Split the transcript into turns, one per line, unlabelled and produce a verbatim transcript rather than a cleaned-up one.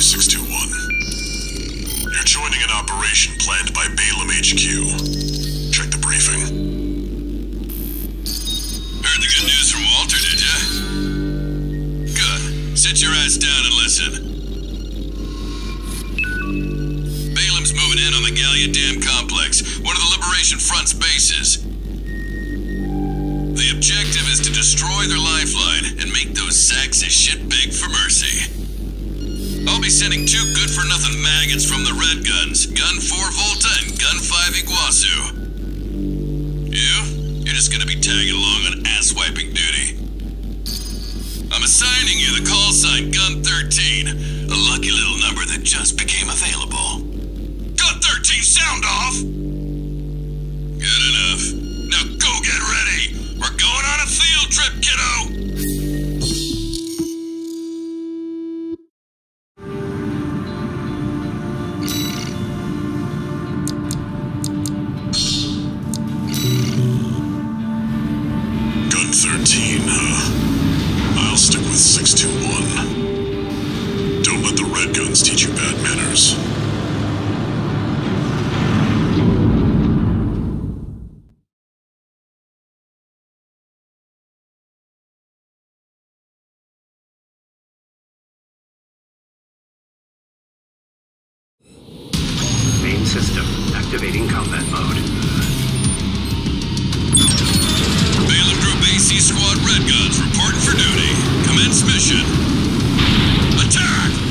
six two one. You're joining an operation planned by Balaam H Q. Check the briefing.
Heard the good news from Walter, did ya? Good. Sit your ass down and listen. Balaam's moving in on the Gallia Dam complex, one of the Liberation Front's bases. The objective is to destroy their lifeline and make those sacks of shit beg for mercy. I'll be sending two good-for-nothing maggots from the Red Guns, Gun four Volta and Gun five Iguazu. You? You're just gonna be tagging along on ass-wiping duty. I'm assigning you the call sign Gun thirteen, a lucky little number that just became available. Gun thirteen, sound off! Good enough. Now go get ready! We're going on a field trip, kiddo!
Gun thirteen, huh? I'll stick with six two one. Don't let the Red Guns teach you bad manners.
Main system activating combat mode.
Balaam Group A C Squad Red Guns reporting for duty. Commence mission. Attack!